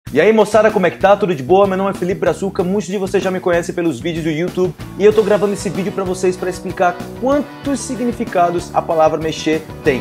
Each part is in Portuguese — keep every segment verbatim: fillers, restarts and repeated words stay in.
E aí moçada, como é que tá? Tudo de boa? Meu nome é Felipe Brazuca, muitos de vocês já me conhecem pelos vídeos do YouTube e eu tô gravando esse vídeo pra vocês para explicar quantos significados a palavra mexer tem.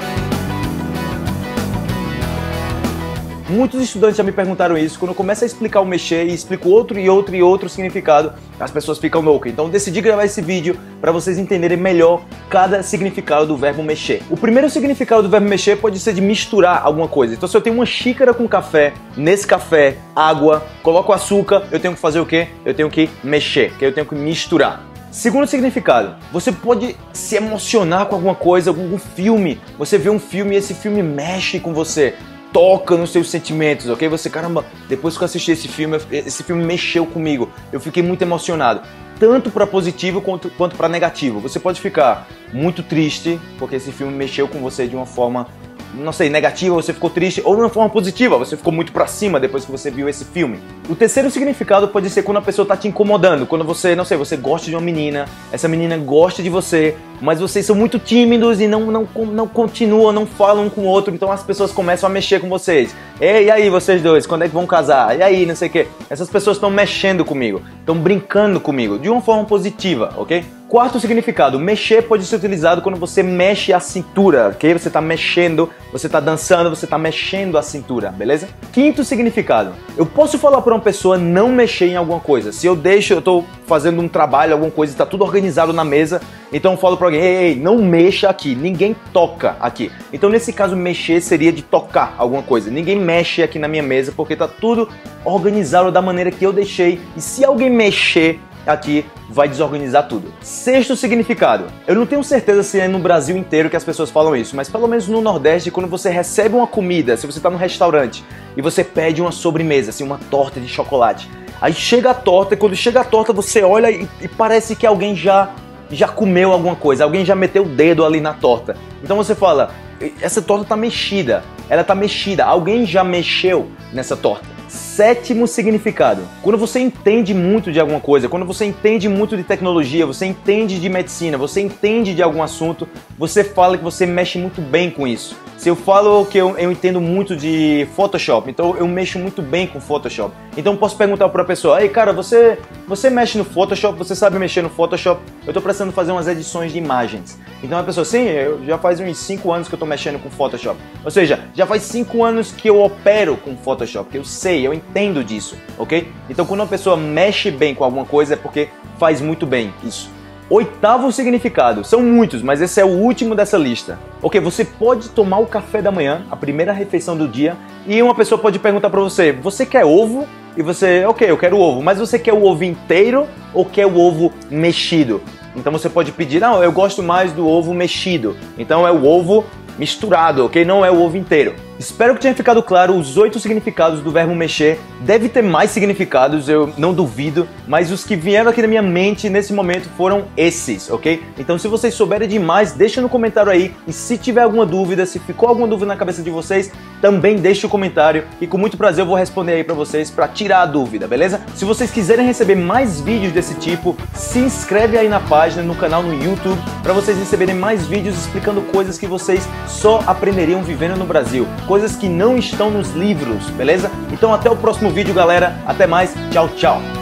Muitos estudantes já me perguntaram isso, quando eu começo a explicar o mexer e explico outro e outro e outro significado, as pessoas ficam loucas. Então eu decidi gravar esse vídeo para vocês entenderem melhor cada significado do verbo mexer. O primeiro significado do verbo mexer pode ser de misturar alguma coisa. Então se eu tenho uma xícara com café, nesse café, água, coloco açúcar, eu tenho que fazer o quê? Eu tenho que mexer, que eu tenho que misturar. Segundo significado, você pode se emocionar com alguma coisa, algum filme. Você vê um filme e esse filme mexe com você. Toca nos seus sentimentos, ok? Você, caramba, depois que eu assisti esse filme, esse filme mexeu comigo. Eu fiquei muito emocionado. Tanto para positivo quanto, quanto para negativo. Você pode ficar muito triste, porque esse filme mexeu com você de uma forma, não sei, negativa, você ficou triste, ou de uma forma positiva, você ficou muito pra cima depois que você viu esse filme. O terceiro significado pode ser quando a pessoa tá te incomodando, quando você, não sei, você gosta de uma menina, essa menina gosta de você, mas vocês são muito tímidos e não, não, não continuam, não falam um com o outro, então as pessoas começam a mexer com vocês. Ei, e aí vocês dois, quando é que vão casar? E aí, não sei o que. Essas pessoas estão mexendo comigo, estão brincando comigo, de uma forma positiva, ok? Quarto significado, mexer pode ser utilizado quando você mexe a cintura, ok? Você está mexendo, você está dançando, você está mexendo a cintura, beleza? Quinto significado, eu posso falar para uma pessoa não mexer em alguma coisa. Se eu deixo, eu estou fazendo um trabalho, alguma coisa, está tudo organizado na mesa, então eu falo para alguém, ei, ei, não mexa aqui, ninguém toca aqui. Então nesse caso, mexer seria de tocar alguma coisa. Ninguém mexe aqui na minha mesa porque está tudo organizado da maneira que eu deixei. E se alguém mexer aqui, vai desorganizar tudo. Sexto significado. Eu não tenho certeza se é no Brasil inteiro que as pessoas falam isso, mas pelo menos no Nordeste, quando você recebe uma comida, se você está num restaurante e você pede uma sobremesa, assim, uma torta de chocolate, aí chega a torta e quando chega a torta você olha e, e parece que alguém já, já comeu alguma coisa, alguém já meteu o dedo ali na torta. Então você fala, essa torta tá mexida, ela tá mexida, alguém já mexeu nessa torta. Sétimo significado. Quando você entende muito de alguma coisa, quando você entende muito de tecnologia, você entende de medicina, você entende de algum assunto, você fala que você mexe muito bem com isso. Se eu falo que eu, eu entendo muito de Photoshop, então eu mexo muito bem com Photoshop. Então eu posso perguntar para a pessoa, ei cara, você, você mexe no Photoshop, você sabe mexer no Photoshop? Eu estou precisando fazer umas edições de imagens. Então a pessoa, sim, eu já faz uns cinco anos que eu estou mexendo com Photoshop. Ou seja, já faz cinco anos que eu opero com Photoshop, que eu sei, eu entendo disso, ok? Então quando uma pessoa mexe bem com alguma coisa é porque faz muito bem isso. Oitavo significado, são muitos, mas esse é o último dessa lista. Ok, você pode tomar o café da manhã, a primeira refeição do dia, e uma pessoa pode perguntar para você, você quer ovo? E você, ok, eu quero ovo, mas você quer o ovo inteiro ou quer o ovo mexido? Então você pode pedir, não, eu gosto mais do ovo mexido, então é o ovo misturado, ok? Não é o ovo inteiro. Espero que tenha ficado claro os oito significados do verbo mexer. Deve ter mais significados, eu não duvido, mas os que vieram aqui na minha mente nesse momento foram esses, ok? Então se vocês souberem de mais, deixa no comentário aí. E se tiver alguma dúvida, se ficou alguma dúvida na cabeça de vocês, também deixa o comentário e com muito prazer eu vou responder aí pra vocês pra tirar a dúvida, beleza? Se vocês quiserem receber mais vídeos desse tipo, se inscreve aí na página, no canal no YouTube, pra vocês receberem mais vídeos explicando coisas que vocês só aprenderiam vivendo no Brasil. Coisas que não estão nos livros, beleza? Então até o próximo vídeo, galera. Até mais. Tchau, tchau.